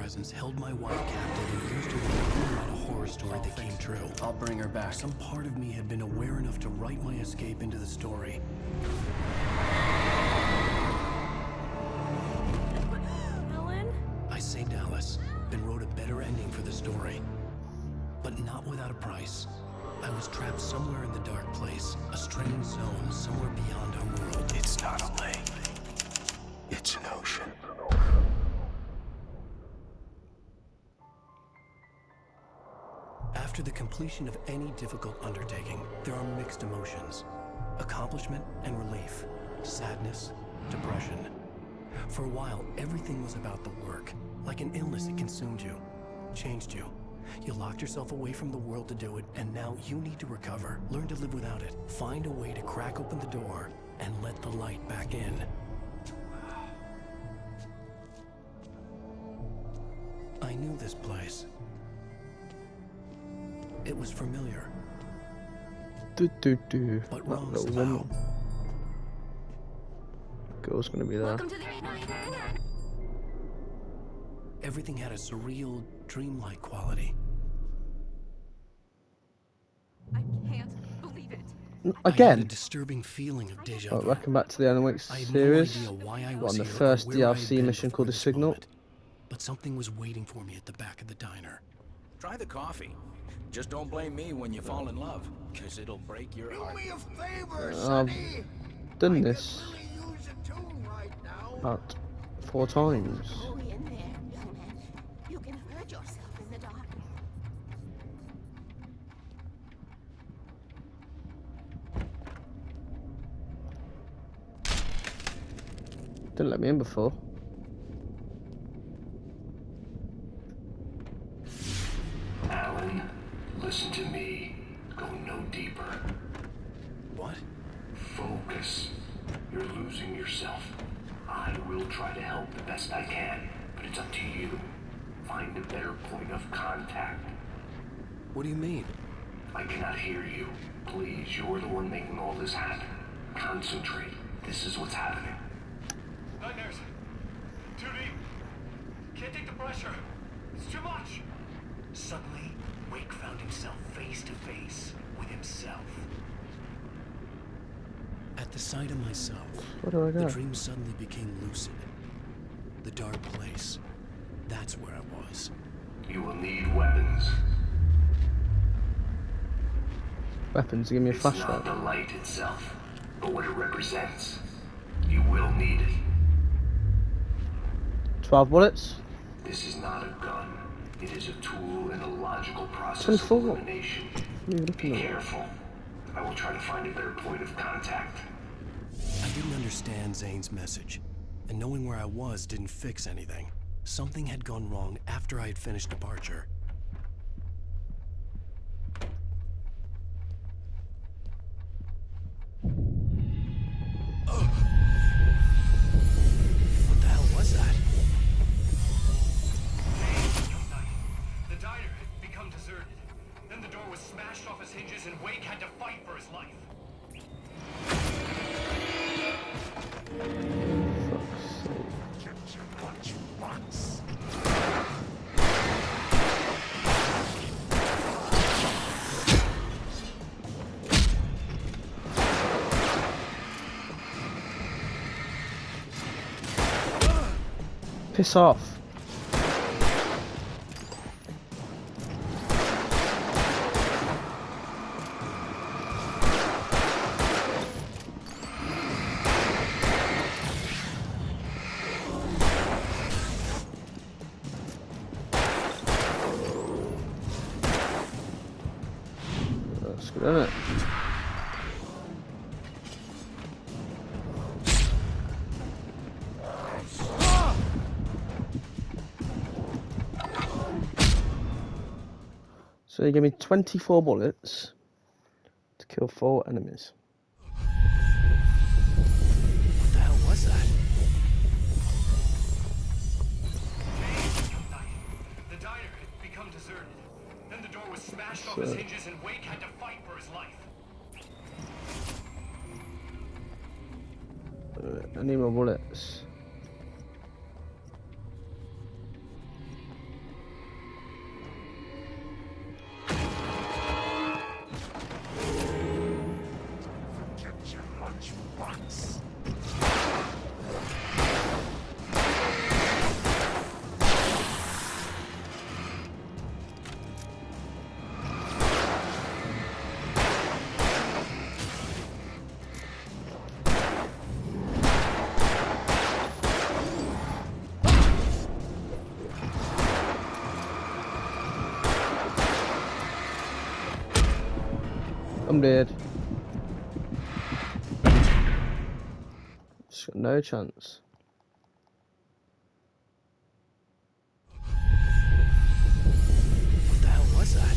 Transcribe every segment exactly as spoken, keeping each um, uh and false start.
presence held my wife captive and used her to write a horror story that came true. I'll bring her back. Some part of me had been aware enough to write my escape into the story. Ellen? I saved Alice and wrote a better ending for the story. But not without a price. I was trapped somewhere in the dark place, a strange zone somewhere beyond our world. It's not a lake. It's an ocean. After the completion of any difficult undertaking, there are mixed emotions. Accomplishment and relief. Sadness, depression. For a while, everything was about the work. Like an illness, it consumed you, changed you. You locked yourself away from the world to do it, and now you need to recover. Learn to live without it. Find a way to crack open the door and let the light back in. I knew this place. It was familiar. Do, do, do. But That wrong little somehow. woman. Girl's gonna be there. Welcome to the... Everything had a surreal, dreamlike quality. I can't believe it. I had a Again. disturbing feeling of deja Right, vu. welcome back to the Alan Wake I had series. no idea why I We're was on the here or first where I D L had C been mission before called The this Signal. moment. But something was waiting for me at the back of the diner. Try the coffee. Just don't blame me when you fall in love, because it'll break your heart. Do me a favor, I've Sonny. done I could this really use a tune right now. about four times. Go in there, young man. You can hurt yourself in the dark. Didn't let me in before. Alan, listen to me. Go no deeper. What? Focus. You're losing yourself. I will try to help the best I can, but it's up to you. Find a better point of contact. What do you mean? I cannot hear you. Please, you're the one making all this happen. Concentrate. This is what's happening. Nightmares. Too deep. Can't take the pressure. It's too much. Suddenly, Wake found himself face to face with himself. At the sight of myself, Where do I the go? dream suddenly became lucid. The dark place. That's where I was. You will need weapons. Weapons, give me a It's not flashlight. the light itself, but what it represents. You will need it. Twelve bullets. This is not a gun. It is a tool in a logical process of twenty-four. elimination. What are you looking Be at? careful. I will try to find a better point of contact. I didn't understand Zane's message, and knowing where I was didn't fix anything. Something had gone wrong after I had finished departure. What the hell was that? The diner had become deserted. Then the door was smashed off its hinges and Wake had to fight for his life. Piss off. That's good, isn't it? So you give me twenty-four bullets to kill four enemies. What the hell was that? The diner had become deserted. Then the door was smashed off its So- hinges and Wake had to fight for his life. Uh, I need more bullets. I'm dead. Just got no chance. What the hell was that?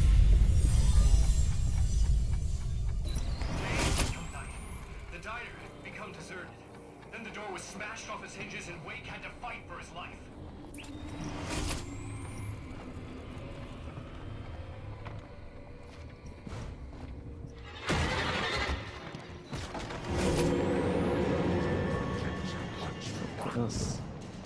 The diner had become deserted. Then the door was smashed off its hinges and Wake had to fight for his life. Yes.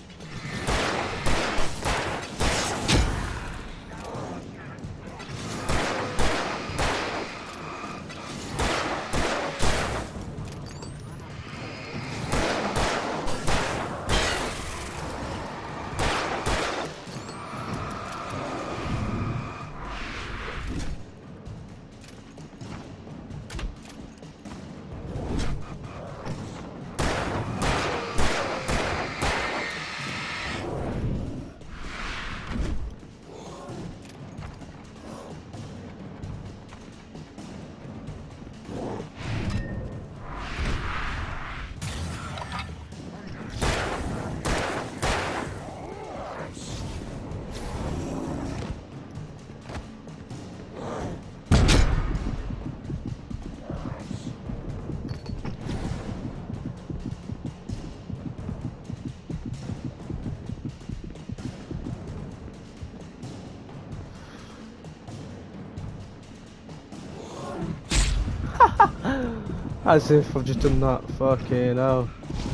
As if I've just done that. Fucking hell.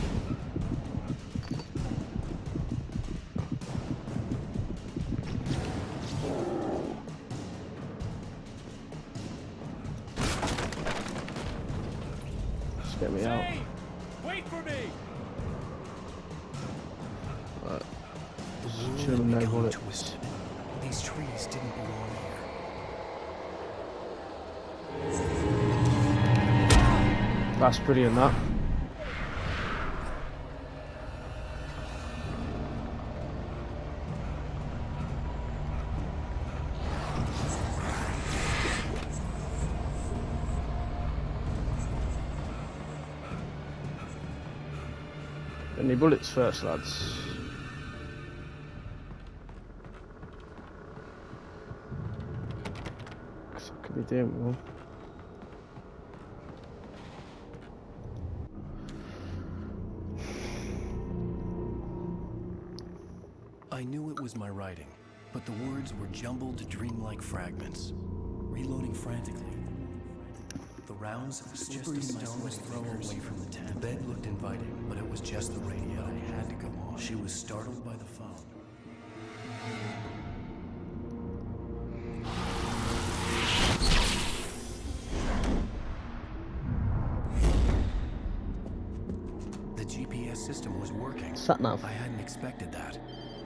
Just get me out. Hey, wait for me. Right. The Just world chilling, had no become bullets. twisted. These trees didn't belong here. That's brilliant, that. Any bullets first, lads? What could be doing well? I knew it was my writing, but the words were jumbled, dreamlike fragments. Reloading frantically. The rounds slippery stones throw away from the tent. The bed looked inviting, but it was just the radio. I had to go on. She was startled by the phone. The G P S system was working. Sat nav. I hadn't expected that.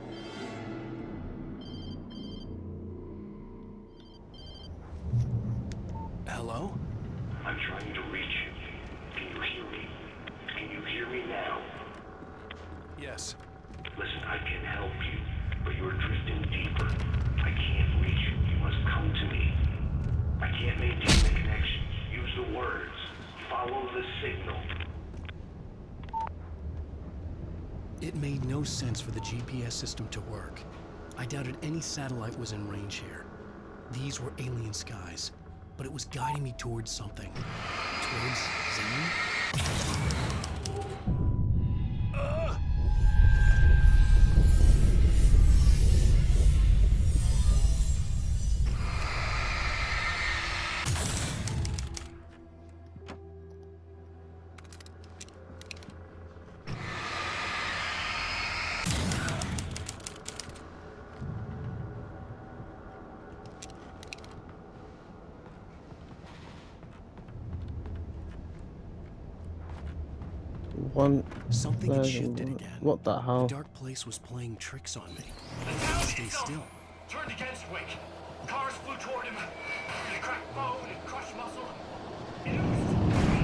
Hello? I'm trying to reach you. Can you hear me? Can you hear me now? Yes. Listen, I can help you, but you're drifting deeper. I can't reach you. You must come to me. I can't maintain the connection. Use the words. Follow the signal. It made no sense for the G P S system to work. I doubted any satellite was in range here. These were alien skies, but it was guiding me towards something. Towards Zane? One. Something had uh, shifted again. What the hell? The dark place was playing tricks on me. The town Stay itself still. turned against Wake. Cars flew toward him. It cracked bone and crushed muscle. It oozed hate.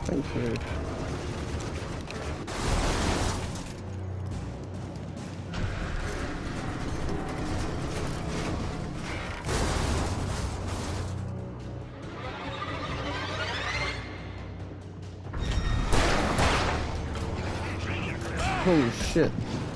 Thank you. Holy shit.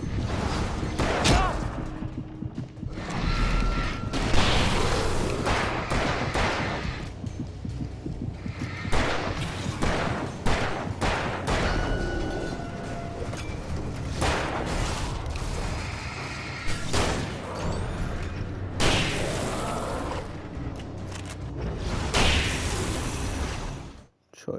Choice.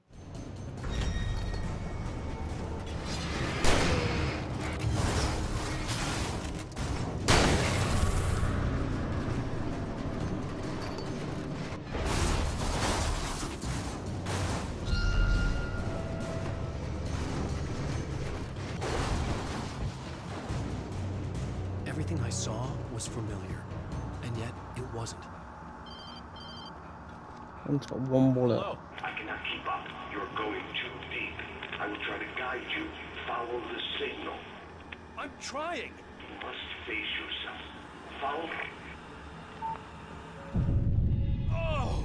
Everything I saw was familiar, and yet it wasn't. I've got one bullet. Hello. I cannot keep up. You're going too deep. I will try to guide you. Follow the signal. I'm trying. You must face yourself. Follow me. Oh!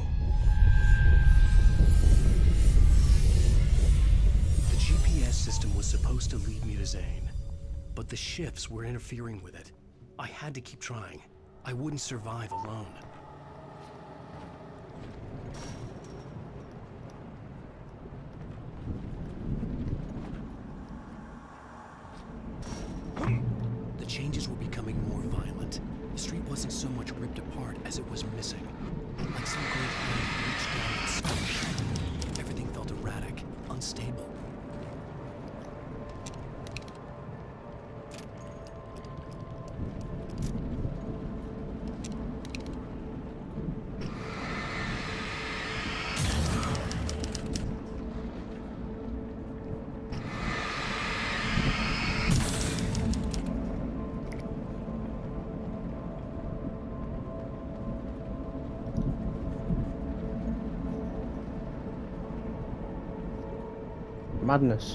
The G P S system was supposed to lead me to Zane, but the shifts were interfering with it. I had to keep trying. I wouldn't survive alone. The changes were becoming more violent. The street wasn't so much ripped apart as it was missing. Like some great hand reached down and squished. Everything felt erratic, unstable. Madness.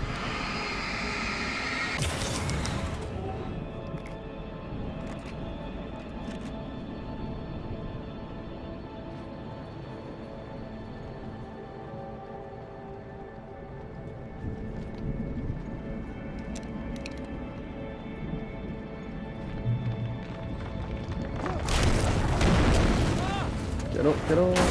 Get up, get up.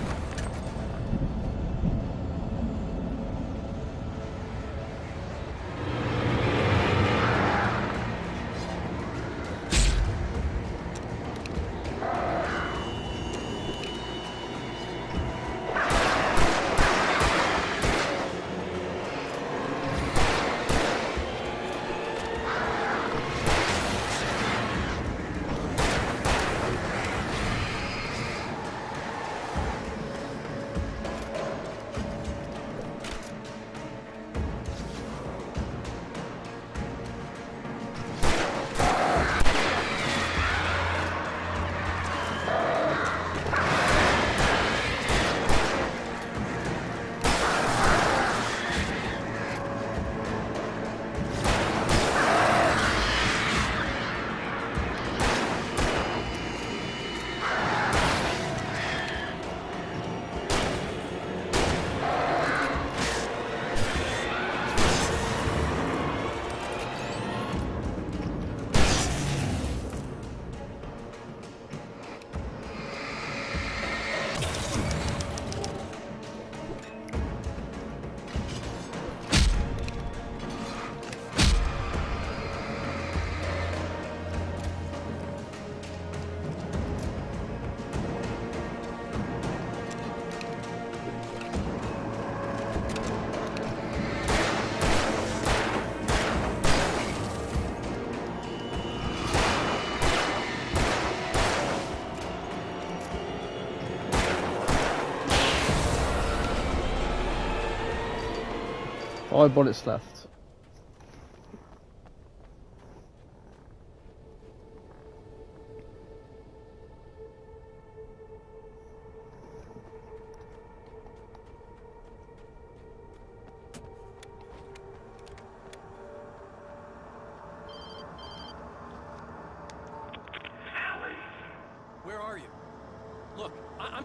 Five bullets left.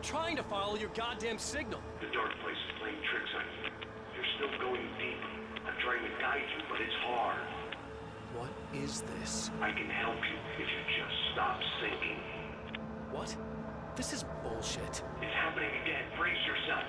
I'm trying to follow your goddamn signal. The dark place is playing tricks on you. You're still going deep. I'm trying to guide you, but it's hard. What is this? I can help you if you just stop sinking. What? This is bullshit. It's happening again. Brace yourself.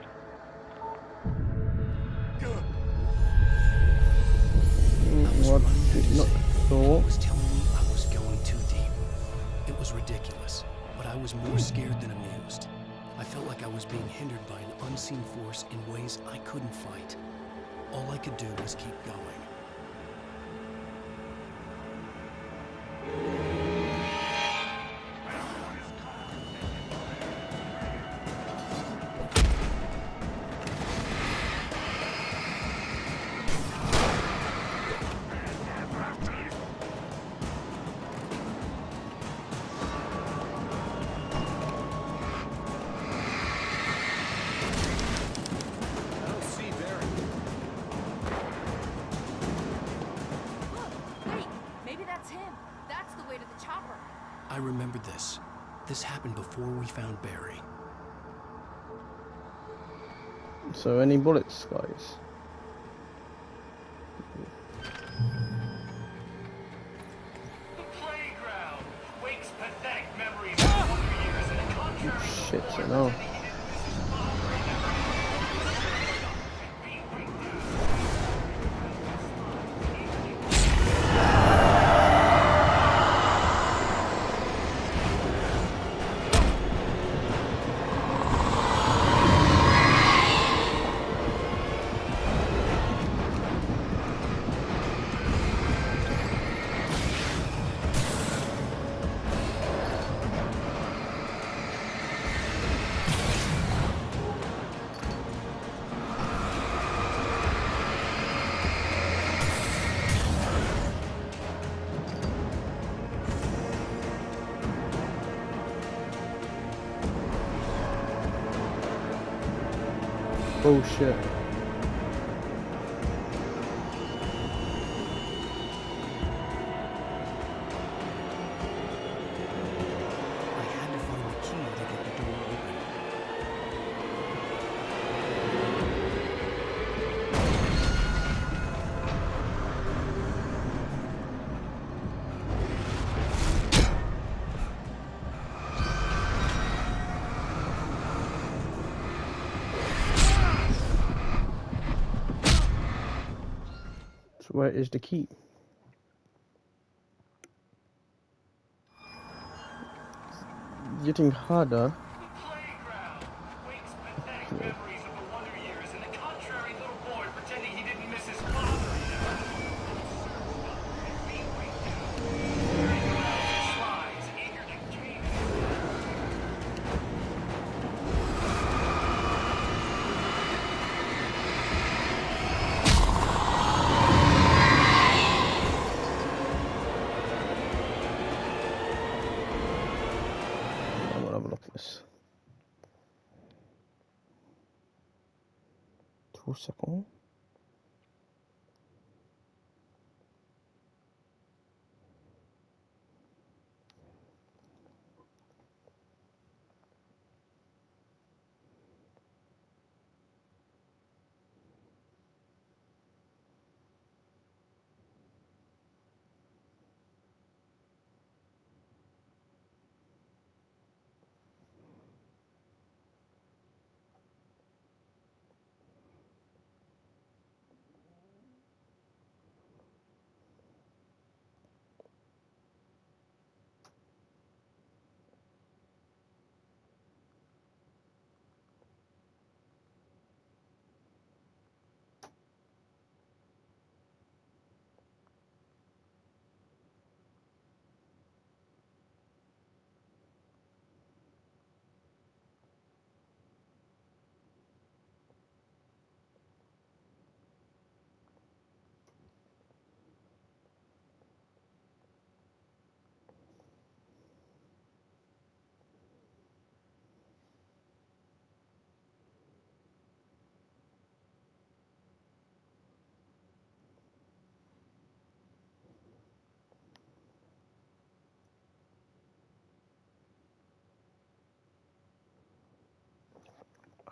I was What running did into not It thought? was telling me I was going too deep. It was ridiculous, but I was more scared than amused. I felt like I was being hindered by an unseen force in ways I couldn't fight. All I could do was keep going. I don't see Barry. Look, wait, maybe that's him. That's the way to the chopper. I remembered this. This happened before we found Barry. So any bullets, guys? The playground. Wake's pathetic memories of wonder years and a contrary Shit, to the I know. Lord pretending he didn't miss his father and never- Be right now. Bullshit. I had to find the key to get the door open. So where is the key? Getting harder. Playground. Wake's pathetic memories of the wonder years and the contrary little boy pretending he didn't miss his father and never- Be right now. Merry-go-rounds and slides, eager to change. I'm gonna have a look at this. Two seconds.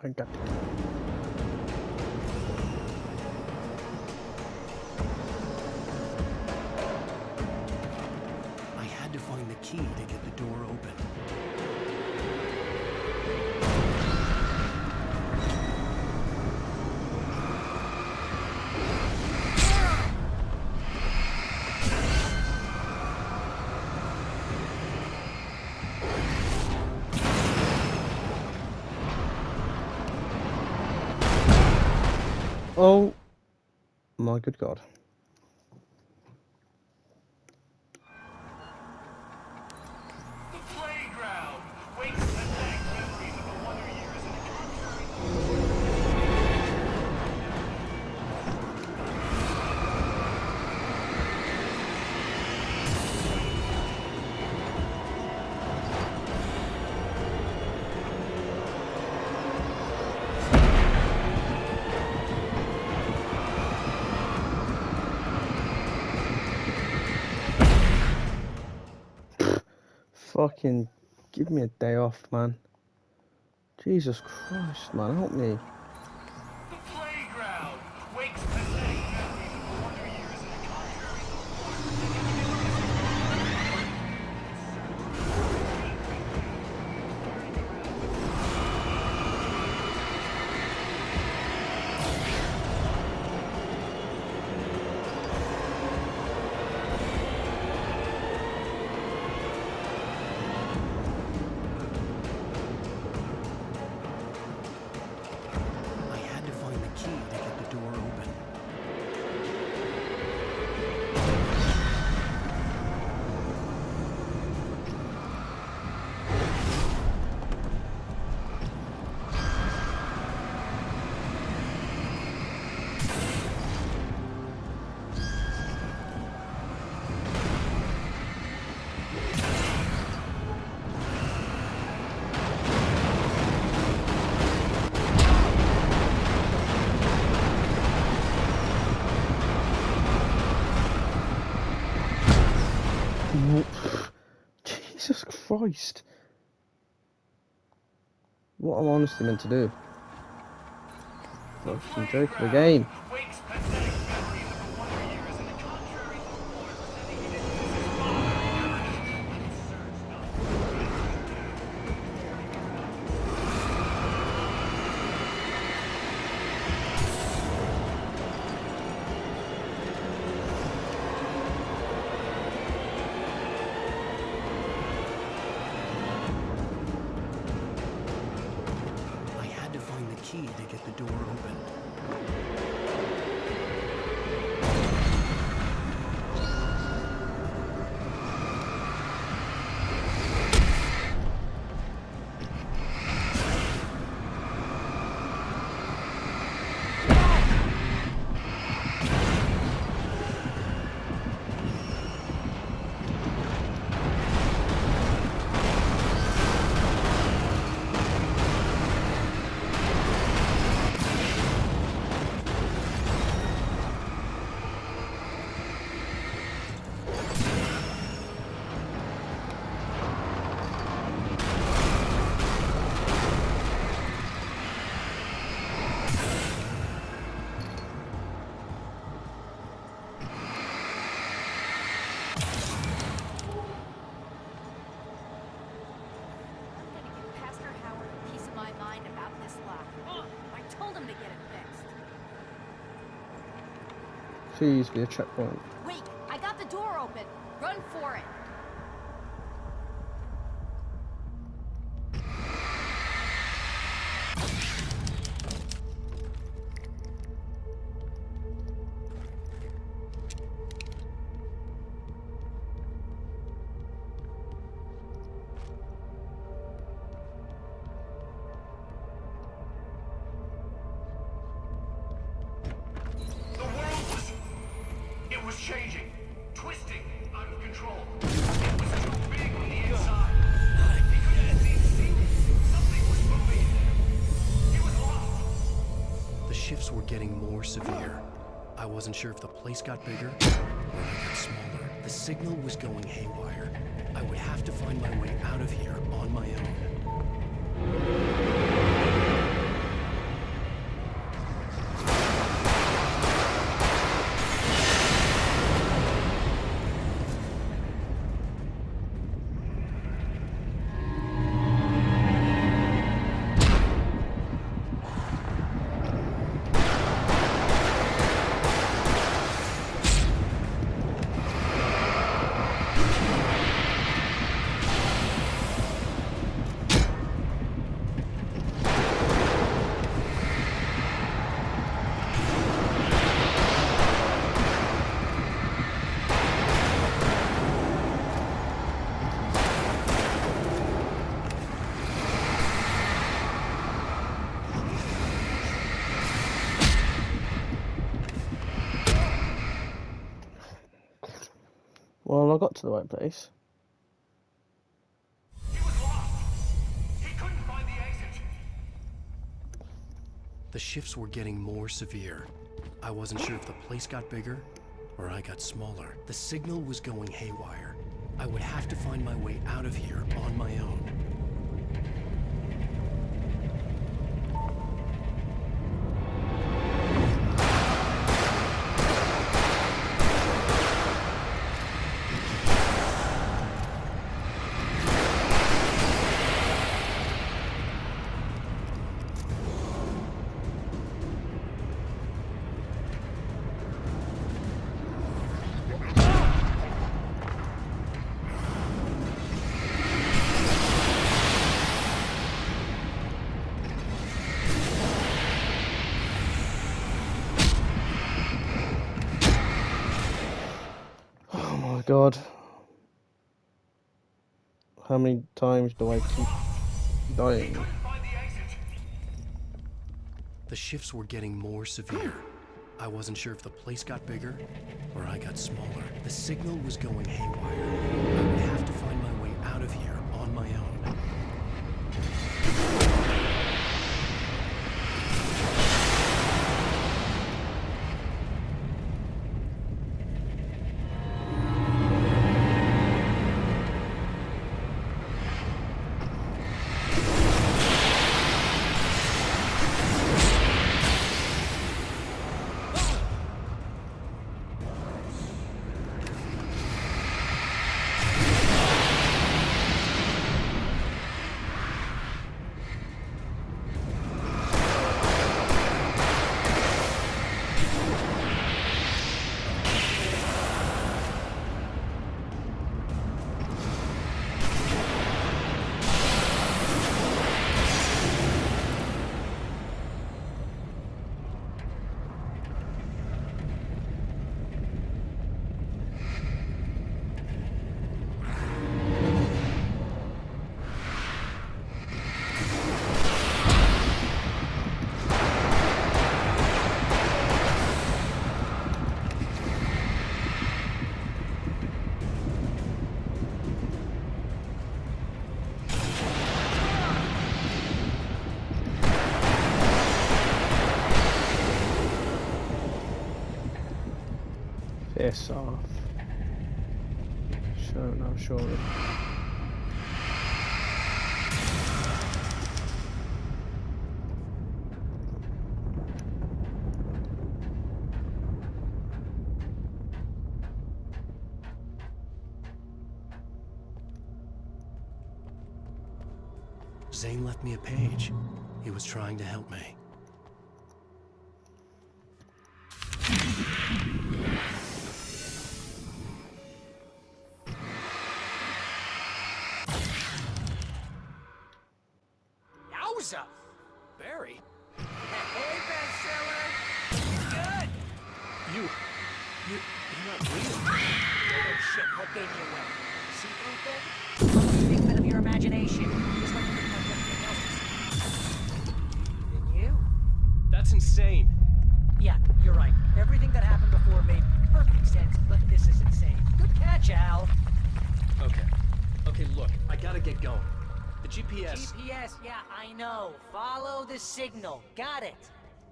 I got the key. I had to find the key to get the door open. Oh my good God. The playground wakes the dank memories of the wonder years and the contrary. Fucking give me a day off, man. Jesus Christ, man, help me. The playground wakes the dank memories of the wonder years and the contrary. I had to find the key to get the door open. Jesus Christ. What am I honestly meant to do? Fucking joke of a game. Wakes the dank memories of the wonder years and the contrary to the boy pretending he didn't miss his father. I had to find the key to get the door open. I'm gonna give Pastor Howard a piece of my mind about this lock. Ugh, I told him to get it fixed. Please be a checkpoint. Wait, I got the door open. Run for it. The world was... It was changing, twisting, out of control. It was too big on the inside. He couldn't see the ceiling. Something was moving. He was lost. The shifts were getting more severe. I wasn't sure if the place got bigger or it got smaller. The signal was going haywire. I would have to find my way out of here on my own. Well, I got to the right place. He was lost. He couldn't find the exit. The shifts were getting more severe. I wasn't sure if the place got bigger or I got smaller. The signal was going haywire. I would have to find my way out of here on my own. God. How many times do I keep dying? Couldn't find the exit. The shifts were getting more severe. I wasn't sure if the place got bigger or I got smaller. The signal was going haywire. I would have to find my way out of here on my own. Piss off. Sure, no, surely. Zane left me a page. He was trying to help me. Yowza! Barry? Hey, bestseller! Good! You... you... you're not real. Oh shit, what gave you away? See-through thing? Figment of your imagination. Just like you didn't like everything else. And you? That's insane. Yeah, you're right. Everything that happened before made perfect sense, but this is insane. Good catch, Al. Okay. Okay, look, I gotta get going. The G P S... G P S, yeah, I know. Follow the signal. Got it.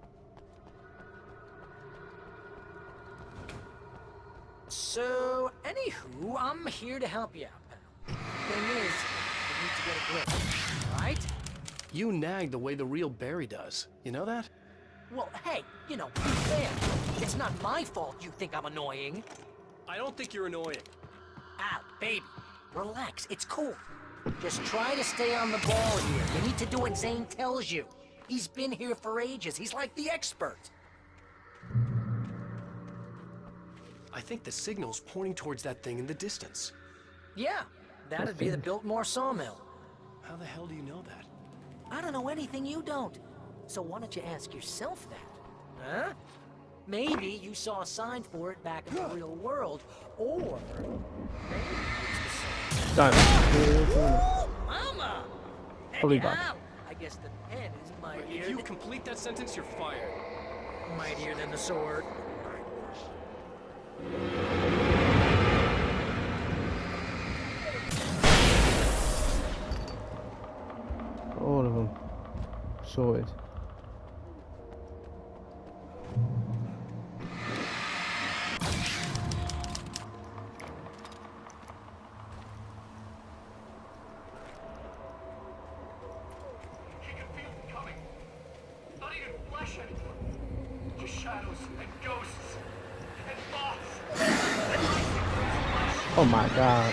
So, anywho, I'm here to help you out, pal. Thing is, you need to get a grip, right? You nag the way the real Barry does. You know that? Well, hey, you know, be fair. It's not my fault you think I'm annoying. I don't think you're annoying. Al, baby, relax, it's cool. Just try to stay on the ball here. You need to do what Zane tells you. He's been here for ages. He's like the expert. I think the signal's pointing towards that thing in the distance. Yeah, that'd be the Biltmore sawmill. How the hell do you know that? I don't know anything you don't. So why don't you ask yourself that? Huh? Maybe you saw a sign for it back in the real world, or maybe it's the Don't. same. Mama! Probably Hey, bad. Al, I guess the pen is mightier, If you than, complete that sentence, you're fired. mightier than the sword. sorted. He can feel it coming. Not even flesh anymore. Just shadows and ghosts and thoughts. Oh my god.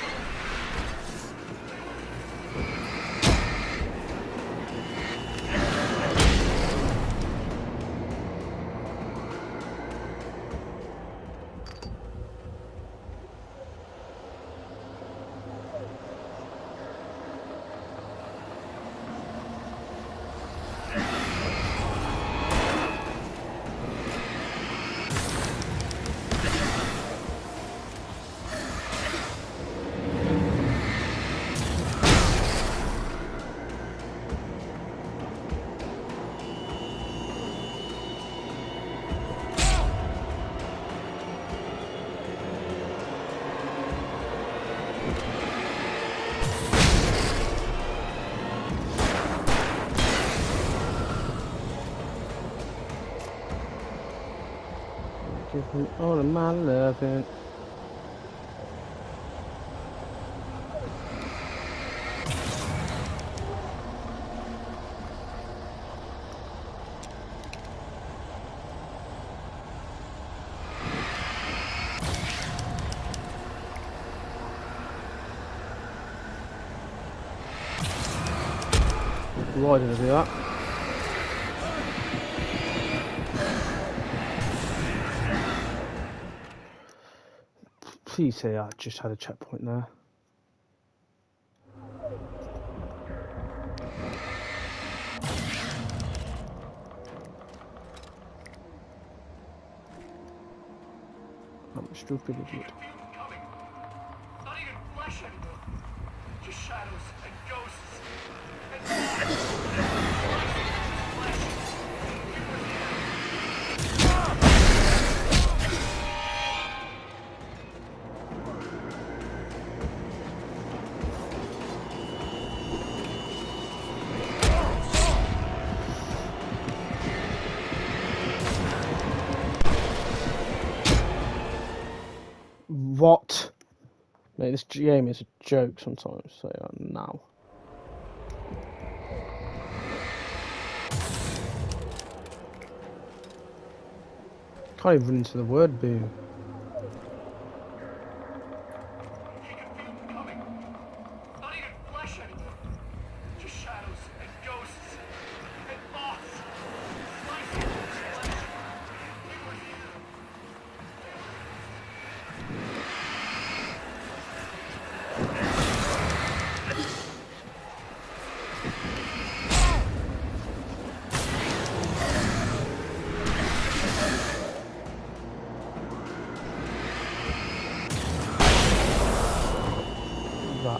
Give me all of my loving. Why did I do that? Please say I just had a checkpoint there. I'm a stupid idiot. Feel it coming. Not even flesh anymore. Just shadows and ghosts and thoughts. What? Mate, this game is a joke sometimes, so yeah, now. Can't even run into the word boom. He can feel it coming. Not even flesh anymore. Just shadows and ghosts and thoughts. Slicing his flesh. He was here. That.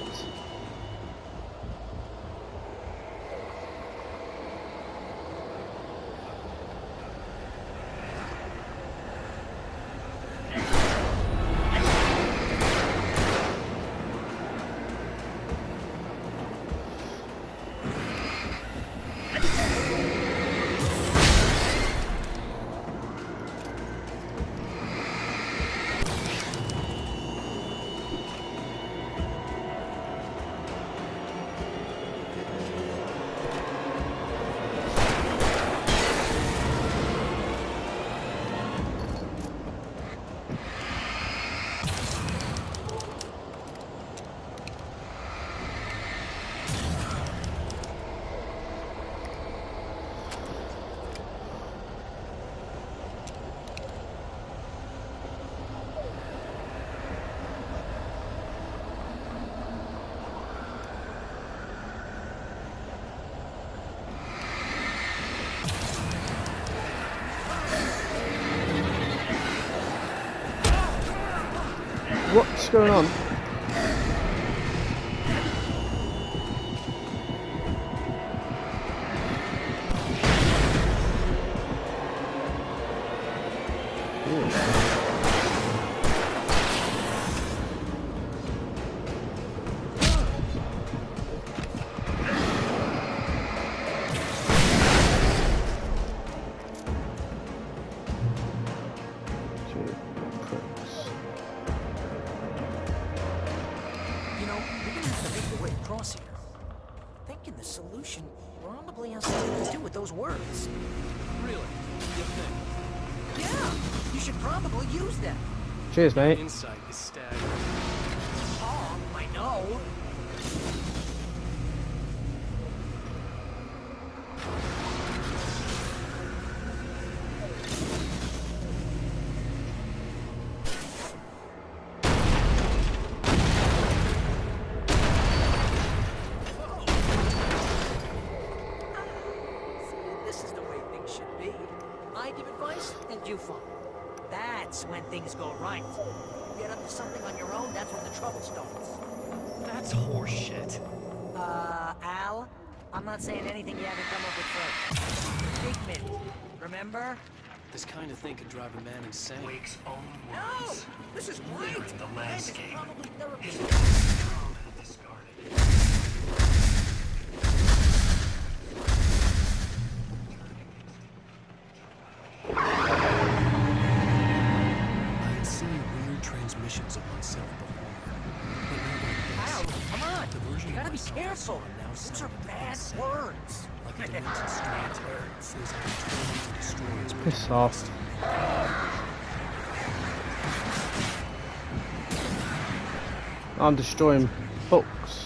What's going on? words. Really? You think? Yeah, you should probably use them. Cheers, mate. Insight is staggering. Oh, I know. This is the way things should be. I give advice and you follow. That's when things go right. You get up to something on your own, that's when the trouble starts. That's horseshit. Uh, Al, I'm not saying anything you haven't come up with first. Figment, remember? This kind of thing could drive a man insane. Wake's own No! words. This is Litter great! in the And it's landscape. probably therapy. His discarded. I had seen weird transmissions of myself before, but not like Al, this. come on! The version You of gotta be myself careful! now Those are sounded the bad same. words. Like a demented strange bird feels like it's trying to destroy its Piss off. I'm destroying books.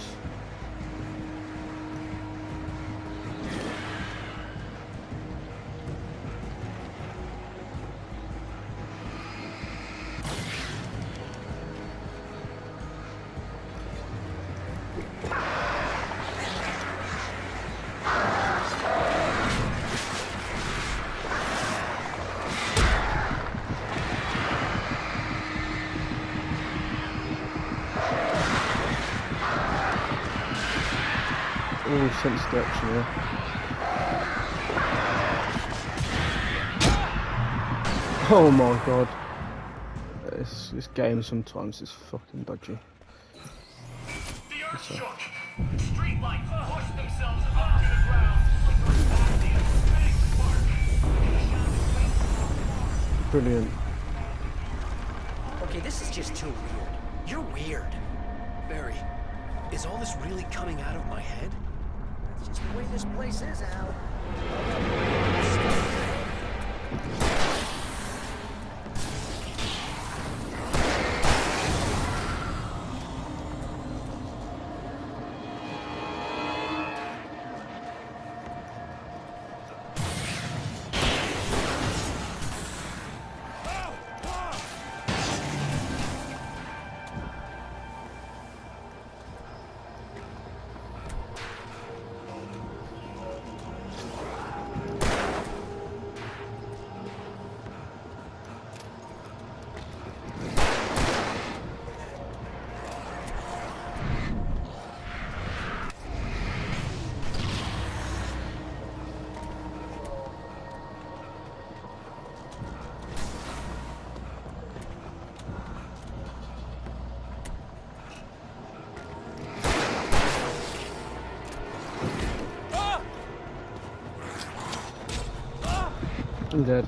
Oh, sense direction here. Oh my god. This, this game sometimes is fucking dodgy. The earth shook. Streetlights pushed themselves onto the ground. The big spark. Brilliant. Okay, this is just too weird. You're weird. Barry, is all this really coming out of my head? That's just the way this place is, Al. I'm dead.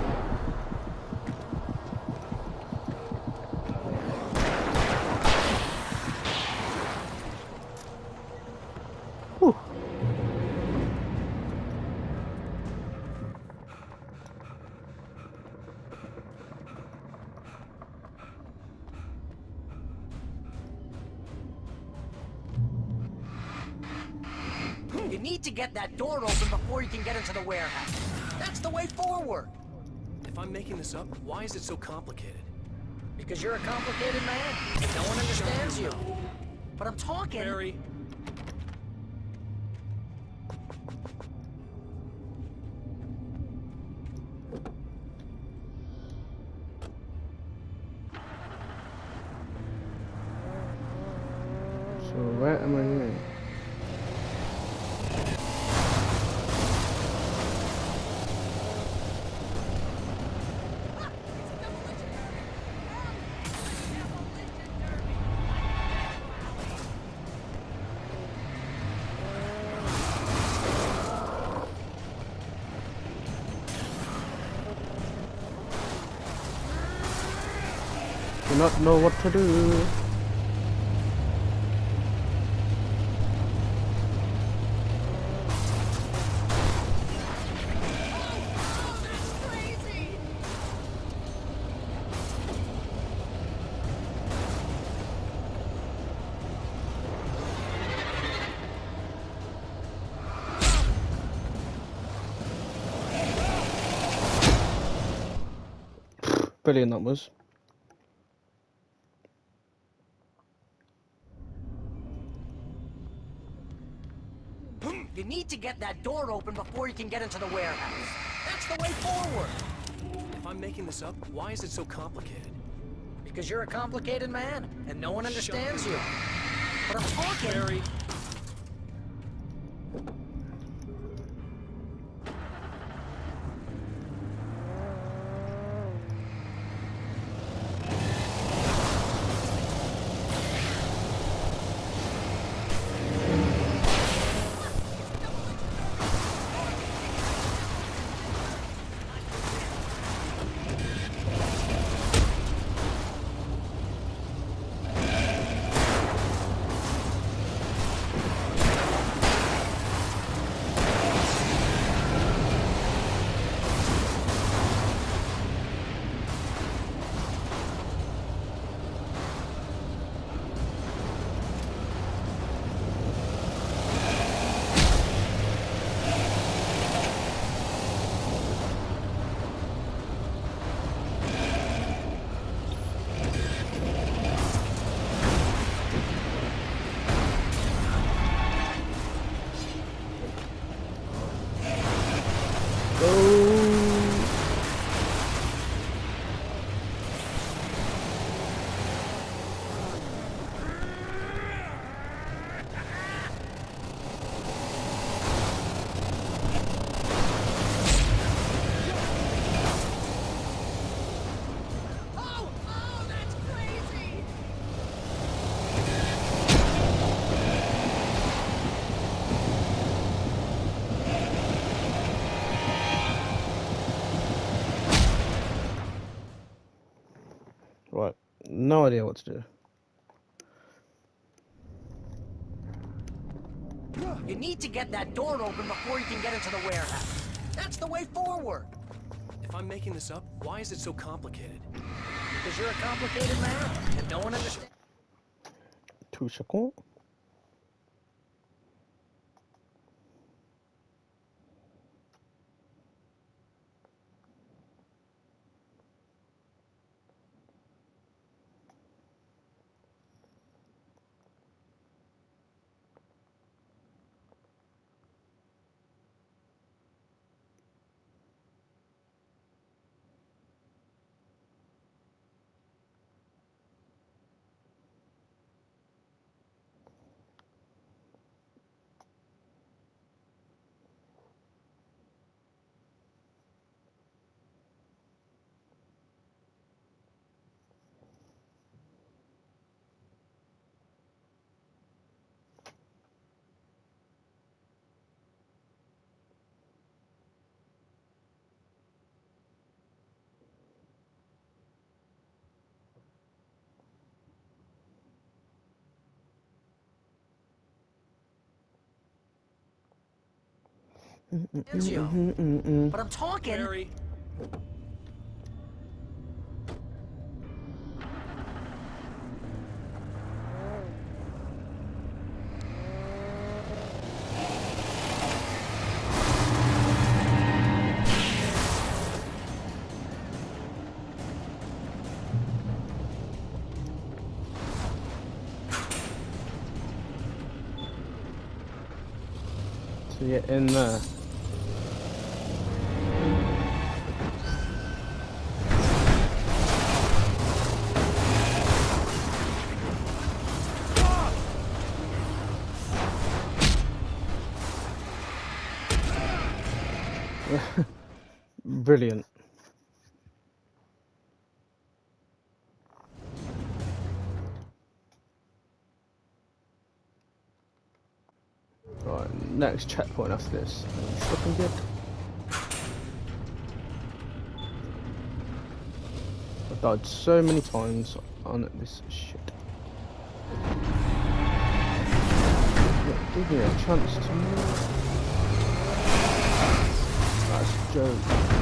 Whew. You need to get that door open before you can get into the warehouse. That's the way forward. If I'm making this up, why is it so complicated? Because you're a complicated man. And no one understands you. But I'm talking. Barry, So where am I going? Do not know what to do. Brilliant that was. You need to get that door open before you can get into the warehouse. That's the way forward. If I'm making this up, why is it so complicated? Because you're a complicated man, and no one understands you. But I'm talking... Barry. Right, no idea what to do. You need to get that door open before you can get into the warehouse. That's the way forward. If I'm making this up, why is it so complicated? Because you're a complicated man, and no one understands. Two seconds. you. But I'm talking. Barry. So get in there. Brilliant. Right, next checkpoint after this. It's looking good. I've died so many times on this shit. Give me a chance to move. That's a joke.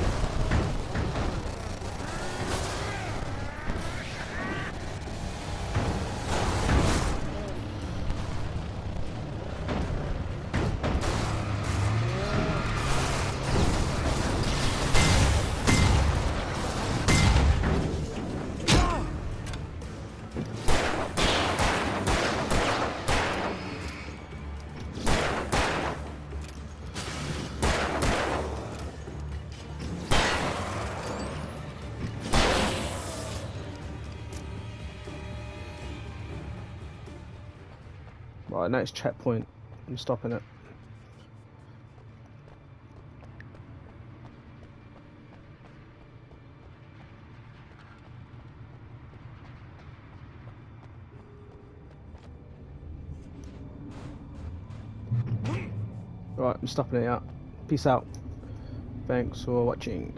Right, next checkpoint. I'm stopping it. Right, I'm stopping it out. Peace out. Thanks for watching.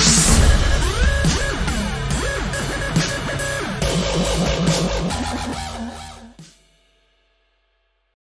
Thank you.